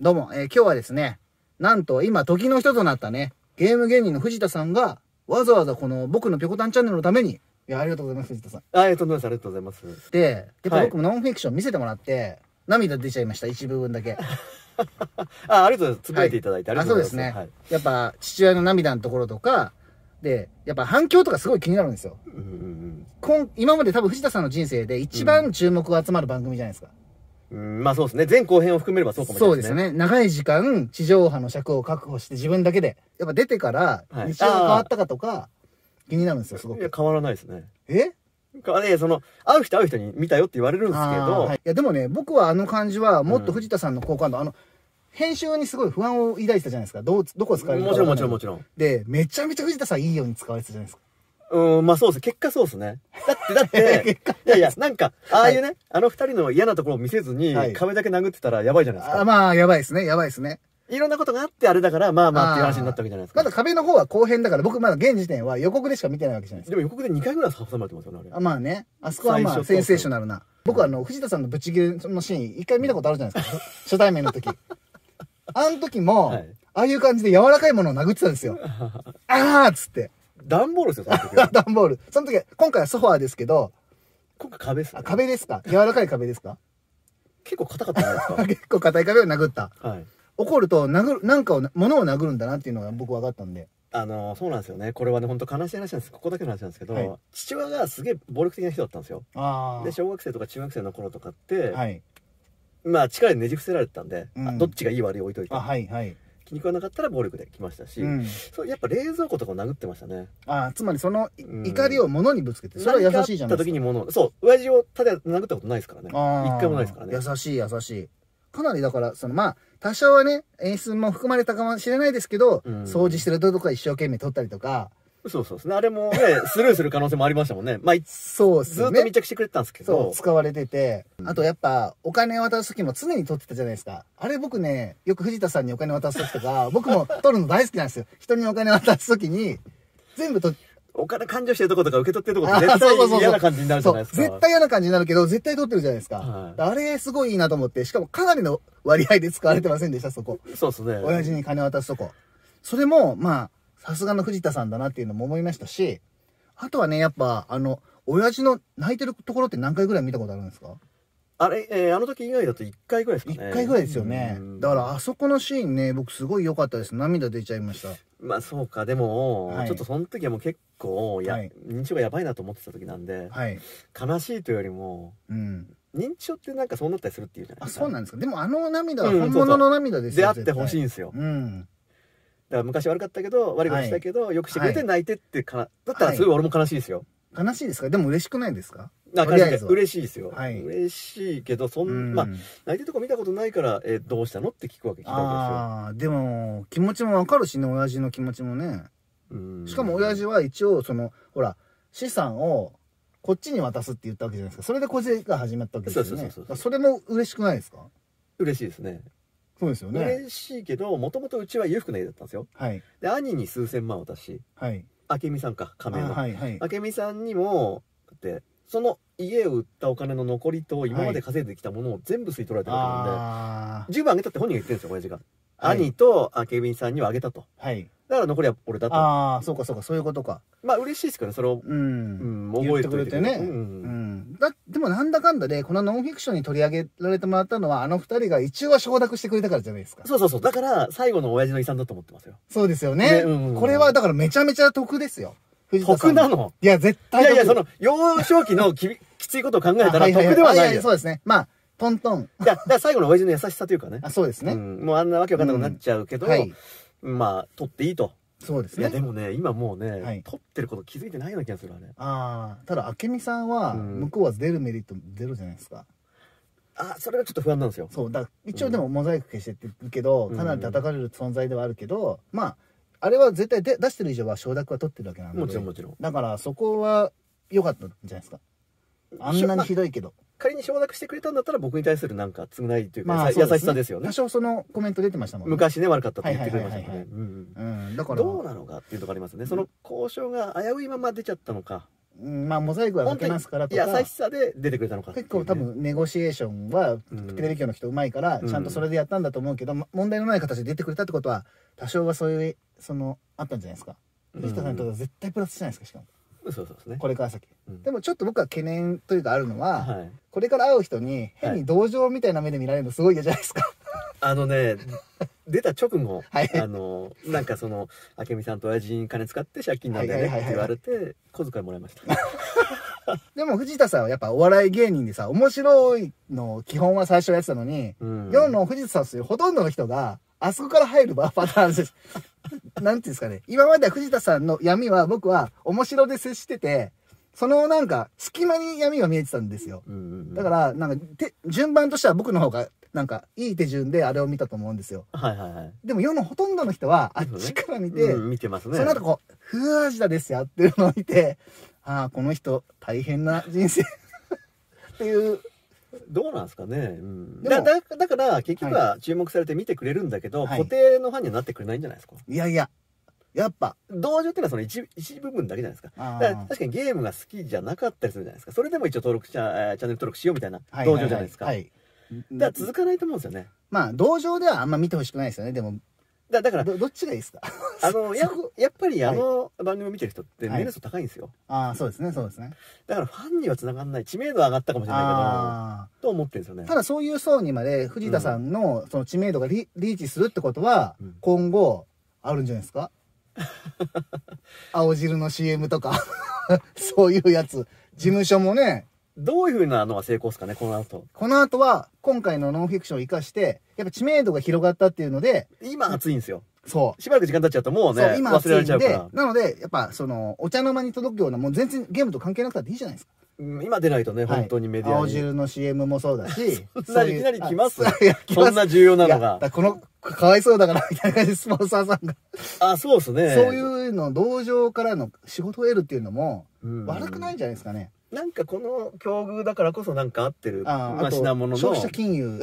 どうも、今日はですね、なんと今時の人となったね、ゲーム芸人の藤田さんが、わざわざこの僕のぴょこたんチャンネルのために、いや、ありがとうございます、藤田さん。 ありがとうございます、ありがとうございます。 で、やっぱ僕もノンフィクション見せてもらって、涙出ちゃいました、一部分だけ。 ありがとうございます。つぶやいていただいて、ありがとうございます。 そうですね。やっぱ、父親の涙のところとか、で、やっぱ反響とかすごい気になるんですよ。今まで多分藤田さんの人生で一番注目が集まる番組じゃないですか。 まあそうですね。前後編を含めればそうかもしれないですね。 そうですね。長い時間、地上波の尺を確保して自分だけで。やっぱ出てから、日常が変わったかとか、気になるんですよ、すごく。 いや、変わらないですね。 会う人に見たよって言われるんですけど。 いや、でもね、僕はあの感じは、もっと藤田さんの好感度、編集にすごい不安を抱いてたじゃないですか。どこ使われるか。 もちろん。 で、めちゃめちゃ藤田さんいいように使われてたじゃないですか。 まあそうです。結果そうですね。だって、いや、なんか、ああいうね、あの二人の嫌なところを見せずに、壁だけ殴ってたらやばいじゃないですか。 まあ、やばいですね。 いろんなことがあってあれだから、まあっていう話になったわけじゃないですか。 まだ壁の方は後編だから、僕まだ現時点は予告でしか見てないわけじゃないですか。 でも予告で2回ぐらい挟まれてますよね、あれ。 まあね。あそこはまあ、センセーショナルな。僕は藤田さんのブチギレのシーン、一回見たことあるじゃないですか。初対面の時。あの時も、ああいう感じで柔らかいものを殴ってたんですよ。あーっつって。 段ボールですよ、その時は。 段ボール。その時、今回はソファーですけど。 今回壁ですね。 壁ですか？柔らかい壁ですか？ 結構硬かったじゃないですか。 結構硬い壁を殴った。 はい。 怒ると、物を殴るんだなっていうのが僕分かったんで。 そうなんですよね。これはね、本当悲しい話なんです。ここだけの話なんですけど、父親がすげえ暴力的な人だったんですよ。で、小学生とか中学生の頃とかって、まあ力でねじ伏せられてたんで、どっちがいい悪い置いといて。気に食わなかったら暴力で来ましたし、やっぱ冷蔵庫とかを殴ってましたね。 つまりその怒りを物にぶつけて、それは優しいじゃないですか。 時に親父をただ殴ったことないですからね。一回もないですからね。 優しい。かなりだから、多少はね、演出も含まれたかもしれないですけど、掃除してるとこ一生懸命撮ったりとか。 そうですね。あれもね、スルーする可能性もありましたもんね。まあ、 そうですね。 ずっと密着してくれてたんですけど。 使われてて。あとやっぱ、お金を渡す時も常に撮ってたじゃないですか。あれ僕ね、よく藤田さんにお金渡す時とか、僕も撮るの大好きなんですよ。人にお金渡す時に、全部お金勘定してるとことか受け取ってるとこって絶対嫌な感じになるじゃないですか。 絶対嫌な感じになるけど、絶対撮ってるじゃないですか。あれすごいいいなと思って、しかもかなりの割合で使われてませんでした、そこ。 そうですね。 親父に金渡すとこ。それも、まあ、さすがの藤田さんだなっていうのも思いましたし、あとはね、やっぱ、親父の泣いてるところって何回ぐらい見たことあるんですか？ あの時以外だと1回ぐらいですかね。 1回ぐらいですよね。だから、あそこのシーンね、僕すごい良かったです。涙出ちゃいました。 まあそうか、でも、ちょっとその時はもう結構、認知症がやばいなと思ってた時なんで、悲しいというよりも、認知症ってなんかそうなったりするっていうじゃないですか。 そうなんですか。でもあの涙は本物の涙ですよ。 出会ってほしいんですよ。だから昔悪かったけど、悪いことしたけど、よくしてくれて泣いてってだったらすごい俺も悲しいですよ。 悲しいですか？でも嬉しくないですか？ 嬉しいですよ。嬉しいけど、まあ、泣いてるとこ見たことないから、どうしたのって聞くわけですよ。 でも、気持ちもわかるしね、親父の気持ちもね。しかも親父は一応、ほら、資産をこっちに渡すって言ったわけじゃないですか。それで個人が始まったわけですよね。それも嬉しくないですか？ 嬉しいですね。 そうですよね。 嬉しいけど、もともとうちは裕福な家だったんですよ。で、兄に数千万渡し、明美さんか、仮名の。明美さんにも、その家を売ったお金の残りと今まで稼いできたものを全部吸い取られてるわけなんで、10分あげたって本人が言ってるんですよ、親父が。兄と明美さんにはあげたと。だから残りは俺だと。 そうか、そういうことか。 まあ嬉しいですけど、それを、覚えてくれてね。 でもなんだかんだで、このノンフィクションに取り上げられてもらったのは、あの二人が一応は承諾してくれたからじゃないですか。 そう。だから、最後の親父の遺産だと思ってますよ。 そうですよね。これはだからめちゃめちゃ得ですよ。 得なの？ いや、絶対得。 いや、幼少期のきついことを考えたら得ではないよ。 そうですね。まあ、トントン。 だから最後の親父の優しさというかね。 そうですね。 もうあんなわけわかんなくなっちゃうけど、まあ、取っていいと。 そうですね。 いや、でもね、今もうね、取ってること気づいてないような気がするわね。 ただ、明美さんは、向こうは出るメリットゼロじゃないですか。 それがちょっと不安なんですよ。 そう、一応でもモザイク消してって言うけど、かなり叩かれる存在ではあるけど、まあ、あれは絶対出してる以上は承諾は取ってるわけなんで。 もちろん。 だからそこは良かったんじゃないですか。あんなにひどいけど。 仮に承諾してくれたんだったら僕に対するなんか償いというか、優しさですよね。 多少そのコメント出てましたもんね。 昔ね、悪かったって言ってくれましたね。 だから。 どうなのかっていうところありますね。その交渉が危ういまま出ちゃったのか。 まあモザイクはかけますからとか、 優しさで出てくれたのか、 結構多分ネゴシエーションはテレビ局の人うまいから、ちゃんとそれでやったんだと思うけど、問題のない形で出てくれたってことは多少はそういうあったんじゃないですか。藤田さんにとっては絶対プラスしないですか、しかも。 そうですね。 これから先、でもちょっと僕は懸念というかあるのは、これから会う人に変に同情みたいな目で見られるのすごい嫌じゃないですか。 出た直後、なんか明美さんと親父に金使って借金なんだよねって言われて小遣いもらいました。 でも藤田さんはやっぱお笑い芸人でさ、面白いの基本は最初やってたのに、世の藤田さんというほとんどの人があそこから入るパターンです。なんていうんですかね。今までは藤田さんの闇は僕は面白で接してて、そのなんか隙間に闇が見えてたんですよ。だからなんか順番としては僕の方がなんかいい手順であれを見たと思うんですよ。でも世のほとんどの人はあっちから見て、 見てますね。 その後こう、ふわーじだですやってるのを見て、ああ、この人大変な人生っていう。 どうなんですかね。だから結局は注目されて見てくれるんだけど、固定のファンにはなってくれないんじゃないですか。 いやいや、やっぱ同情っていうのはその一部分だけじゃないですか。だから確かにゲームが好きじゃなかったりするじゃないですか。それでも一応チャンネル登録しようみたいな同情じゃないですか。だから続かないと思うんですよね。 まあ同情ではあんま見てほしくないですよね。でもだからどっちがいいですか。 やっぱり番組を見てる人って年齢層高いんですよ。 そうですね、そうですね。 だからファンには繋がんない、知名度は上がったかもしれないけどと思ってるんですよね。 ただそういう層にまで藤田さんのその知名度がリーチするってことは今後あるんじゃないですか。青汁の CM とかそういうやつ、事務所もね。 どういうふうなのが成功ですかね、この後。 この後は、今回のノンフィクションを生かして、やっぱ知名度が広がったっていうので、 今熱いんですよ。 そう。 しばらく時間経っちゃうともうね、 今忘れられちゃうから。 なので、やっぱお茶の間に届くような、もう全然ゲームと関係なくたっていいじゃないですか。 今出ないとね、本当にメディアに。 青汁の CM もそうだし。 そんないきなり来ます。そんな重要なのが。 かわいそうだから、みたいな感じでスポンサーさんが。 そうですね。 そういうの、同情からの仕事を得るっていうのも、悪くないんじゃないですかね。 なんかこの境遇だからこそなんか合ってる品物の消費者金融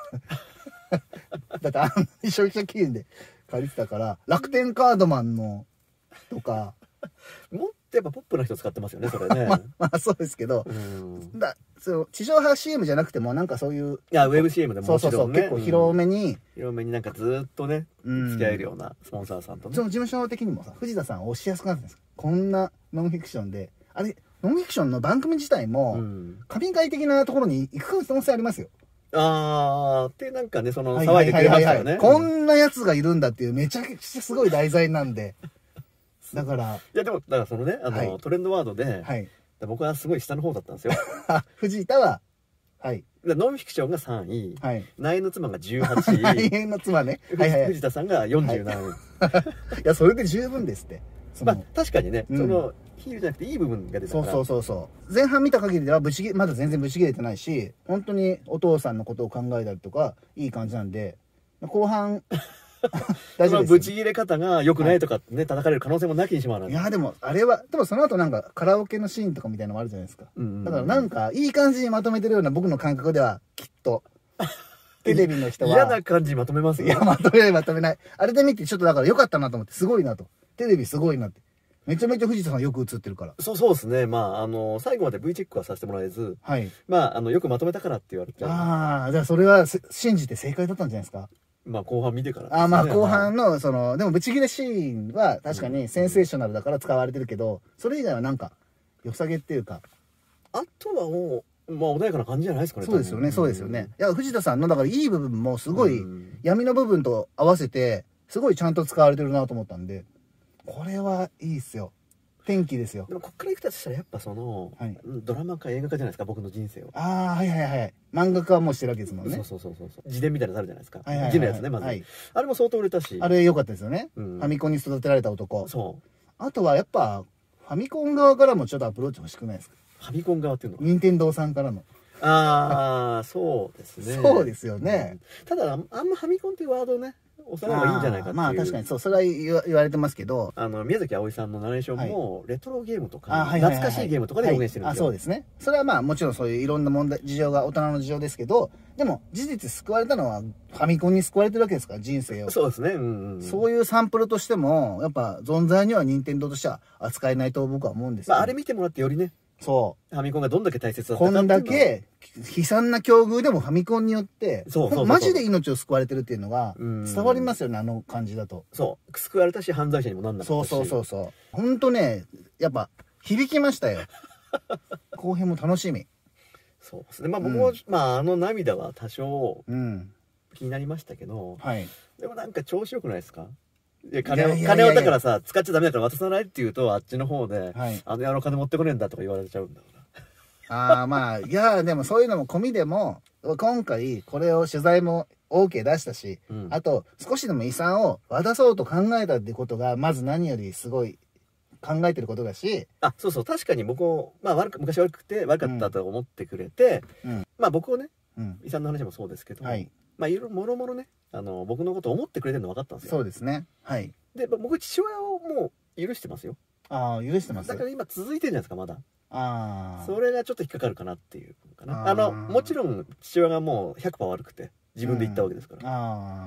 だって消費者金融で借りてたから楽天カードマンのとかもっとやっぱポップな人使ってますよねそれね。 まあそうですけど、地上波 CM じゃなくてもなんかそういう、 いやウェブ CM でももちろんね、 結構広めになんかずっとね付き合えるようなスポンサーさんとね、 その事務所的にもさ藤田さんを押しやすくなってるんです。こんなノンフィクションであれノンフィクションの番組自体も、神回的なところに行く可能性ありますよ。 ってなんかね、騒いでくれましたよね。 こんな奴がいるんだっていうめちゃくちゃすごい題材なんで。だから。 いやでも、だからトレンドワードで、僕はすごい下の方だったんですよ。 藤田は、 ノンフィクションが3位、ナイの妻が18位。 ナイの妻ね。 藤田さんが47位。 いや、それで十分ですって。 まあ、確かにね、ヒールじゃなくていい部分が出たから。 そう前半見た限りではまだ全然ブチ切れてないし、本当にお父さんのことを考えたりとかいい感じなんで後半大丈夫です。ブチ切れ方が良くないとかね、叩かれる可能性もなきにしもあらない。 いやでもあれはでもその後なんかカラオケのシーンとかみたいなのもあるじゃないですか。だからなんかいい感じにまとめてるような僕の感覚ではきっとテレビの人は嫌な感じにまとめますね。 いやまとめない。あれで見てちょっとだから良かったなと思って、すごいなと、テレビすごいなって。めちゃめちゃ藤田さんよく映ってるから。 そうですね。まあ最後まで V チェックはさせてもらえず、まあよくまとめたからって言われて。 じゃあそれは信じて正解だったんじゃないですか。 まあ後半見てからまあ後半のでもブチギレシーンは確かにセンセーショナルだから使われてるけど、それ以外はなんか良さげっていうか、 あとはもうまあ穏やかな感じじゃないですかね。 そうですよね、そうですよね。いや藤田さんのだからいい部分もすごい闇の部分と合わせてすごいちゃんと使われてるなと思ったんで、これはいいっすよ。天気ですよ。 でもこっから行くとしたらやっぱドラマか映画かじゃないですか、僕の人生を。 漫画家はもうしてるわけですもんね。 そう自伝みたいなのあるじゃないですか。字のやつね、まず。あれも相当売れたし。 あれ良かったですよね。ファミコンに育てられた男。あとはやっぱファミコン側からもちょっとアプローチ欲しくないですか。 ファミコン側っていうのは任天堂さんからの。 ああ、そうですね。 そうですよね。 ただ、あんまファミコンっていうワードね、押さない方がいいんじゃないかっていう。 まあ確かにそう、それは言われてますけど。 宮崎あおいさんのナレーションも、レトロゲームとか、懐かしいゲームとかで表現してるんですよ。 そうですね。それはまあもちろんそういういろんな問題、事情が大人の事情ですけど、でも事実救われたのはファミコンに救われてるわけですから、人生を。 そうですね。 そういうサンプルとしても、やっぱ存在には任天堂としては扱えないと僕は思うんですよ。 まああれ見てもらってよりね。 そう。 ファミコンがどんだけ大切だったかこんだけ悲惨な境遇でもファミコンによって、マジで命を救われてるっていうのが伝わりますよね、あの感じだと。 そう。救われたし、犯罪者にもなんなかったし。 そう。ほんとね、やっぱ響きましたよ。後編も楽しみ。 そうですね。まあ僕も、まあ涙は多少気になりましたけど、でもなんか調子よくないですか？金をだからさ、使っちゃダメだから渡さないって言うと、あっちの方で、あの野郎金持ってこねえんだとか言われちゃうんだから。 まあ、いや、でもそういうのも込みでも、今回これを取材も OK 出したし、あと少しでも遺産を渡そうと考えたってことが、まず何よりすごい考えてることだし。 そうそう、確かに僕も、まあ昔悪かったと思ってくれて、まあ僕をね、遺産の話もそうですけど、まあいろいろもろもろね、僕のことを思ってくれてるの分かったんですよ。 そうですね。はい。 で、僕父親をもう許してますよ。 許してます。 だから今続いてるじゃないですか、まだ。それがちょっと引っかかるかなっていうかな。もちろん父親がもう 100% 悪くて自分で言ったわけですから。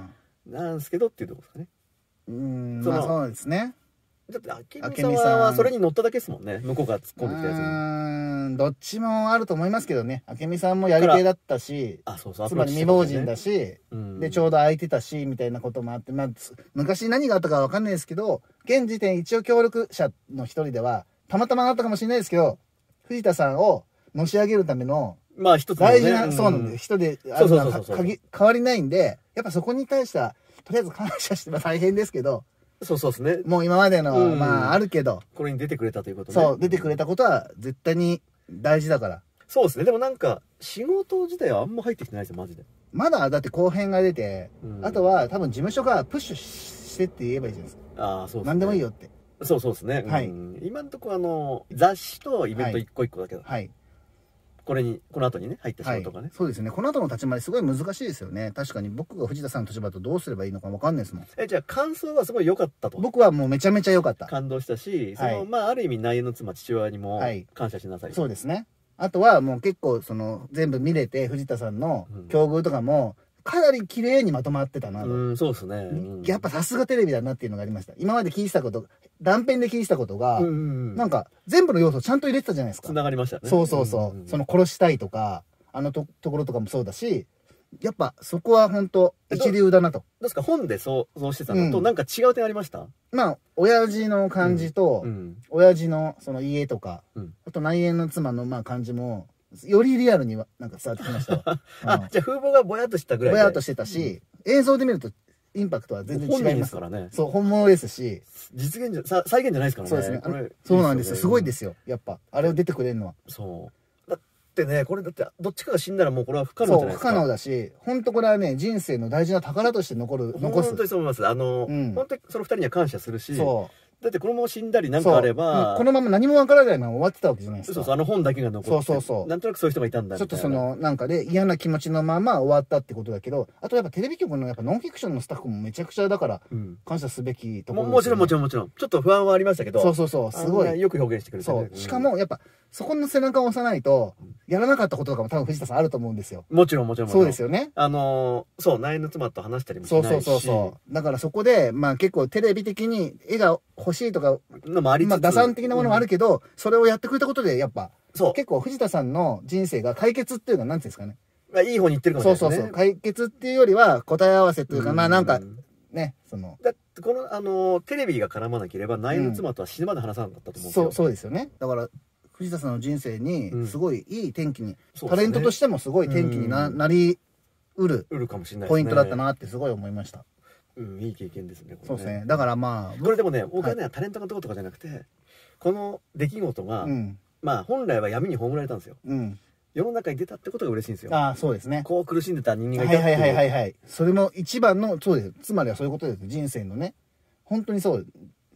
なんですけどっていうところですかね。 そうですね。 だって明美さんはそれに乗っただけですもんね、向こうが突っ込んできたやつに。 どっちもあると思いますけどね。明美さんもやり手だったし、つまり未亡人だし、でちょうど空いてたしみたいなこともあって、まあ昔何があったかは分かんないですけど、現時点一応協力者の一人ではたまたまあったかもしれないですけど、藤田さんをのし上げるためのまあ一つ大事な、そうなんです。人であるのは変わりないんで、やっぱそこに対してはとりあえず感謝して、大変ですけど。 そうですね。 もう今までの、まああるけど。 これに出てくれたということね。 そう、出てくれたことは絶対に大事だから。 そうですね。でもなんか、仕事自体はあんま入ってきてないですよ、マジで。 まだだって後編が出て、あとは多分事務所がプッシュしてって言えばいいじゃないですか。 そうですね。 何でもいいよって。 そうですね。はい。今んとこ雑誌とイベント一個一個だけど。はい。この後にね、入った仕事がね。 そうですね。この後の立ち回りすごい難しいですよね。確かに僕が藤田さんの立場だとどうすればいいのか分かんないですもん。 じゃあ感想はすごい良かったと。 僕はもうめちゃめちゃ良かった。 感動したし、まあある意味内縁の妻、父親にも感謝しなさい。 そうですね。あとはもう結構全部見れて、藤田さんの境遇とかも、かなり綺麗にまとまってたなと。 そうですね。 やっぱさすがテレビだなっていうのがありました。今まで聞いてたこと、断片で聞いてたことが、なんか全部の要素ちゃんと入れてたじゃないですか。 繋がりましたね。 そう。その殺したいとか、ところとかもそうだし、やっぱそこは本当一流だなと。どうですか、本で想像してたのとなんか違う点ありました？ まあ、親父の感じと、親父のその家とか、あと内縁の妻のまあ感じも、よりリアルになんか伝わってきました。 じゃあ風貌がぼやっとしたぐらいぼやっとしてたし、映像で見るとインパクトは全然違います。 本人ですからね。 そう、本物ですし。 実現再現じゃないですからね。 そうですね。そうなんですよ。すごいですよ。やっぱ、あれを出てくれるのは。 そう。だってね、これだって、どっちかが死んだらもうこれは不可能じゃないですか。 そう、不可能だし、本当これはね、人生の大事な宝として残す。 本当にそう思います。本当にその二人には感謝するし。そう。だってこのまま死んだりなんかあれば、 このまま何もわからないまま終わってたわけじゃないですか。 そう、本だけが残って。そう。なんとなくそういう人がいたんだみたいな。 ちょっとなんかで嫌な気持ちのまま終わったってことだけど、あとやっぱテレビ局のやっぱノンフィクションのスタッフもめちゃくちゃだから感謝すべきところですよね。 もちろん。ちょっと不安はありましたけど。 そう、すごい。 よく表現してくれて。 そう。しかもやっぱそこの背中を押さないと、やらなかったこととかも多分藤田さんあると思うんですよ。 もちろん。 そうですよね。 そう、内縁の妻と話したりもしないし。 そう。だからそこで、まあ結構テレビ的に絵が欲しいとか、 のもありつつ、 まあ打算的なものもあるけど、それをやってくれたことでやっぱ、結構藤田さんの人生が解決っていうのは何ていうんですかね。 いい方に行ってるかもしれないですね。 そう。解決っていうよりは答え合わせというか、まあなんか、ね、 だってこの、テレビが絡まなければ内縁の妻とは死ぬまで話さなかったと思うんですよ。 そうですよね。だから、藤田さんの人生に、すごいいい転機に、タレントとしてもすごい転機になりうるかもしれないポイントだったなってすごい思いました。 いい経験ですね。 そうですね。だからまあ。 これでもね、僕はね、タレントがどうとかじゃなくて、この出来事が、まあ本来は闇に葬られたんですよ。世の中に出たってことが嬉しいんですよ。 そうですね。 こう苦しんでた人間がいたっていう。 はい。それも一番の、そうです。つまりはそういうことです。人生のね。本当にそう。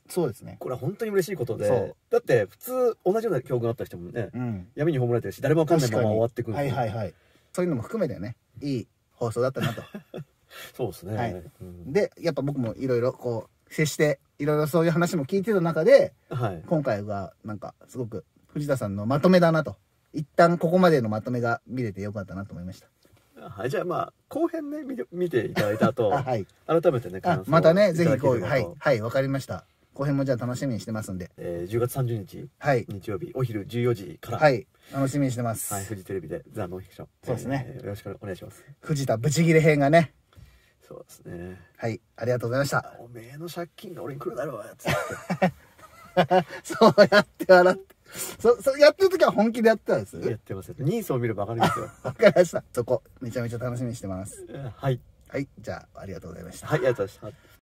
そうですね。 これは本当に嬉しいことで、だって普通同じような境遇があった人もね、闇に葬られてるし、誰もわかんないまま終わっていくんですよ。はいはいはい。 そういうのも含めてね、いい放送だったなと。 そうですね。 はい。で、やっぱ僕もいろいろこう、接して、いろいろそういう話も聞いてた中で、今回はなんかすごく藤田さんのまとめだなと。一旦ここまでのまとめが見れてよかったなと思いました。 はい、じゃあまあ後編ね見ていただいた後、はい、改めてねまたねぜひこうはいわかりました。後編もじゃあ楽しみにしてますんで、 10月30日、日曜日お昼14時から楽しみにしてます。 はい、フジテレビでザ・ノンフィクション、 そうですね、 よろしくお願いします。 藤田ブチギレ編がね、 そうですね、 はい、ありがとうございました。 おめえの借金が俺に来るだろうつってそうやって笑って、やってる時は本気でやってたんです。 やってますよ。ニースを見れば分かりますよ。 分かりました。そこめちゃめちゃ楽しみにしてます。 はいはい、じゃあありがとうございました。 はい、ありがとうございました。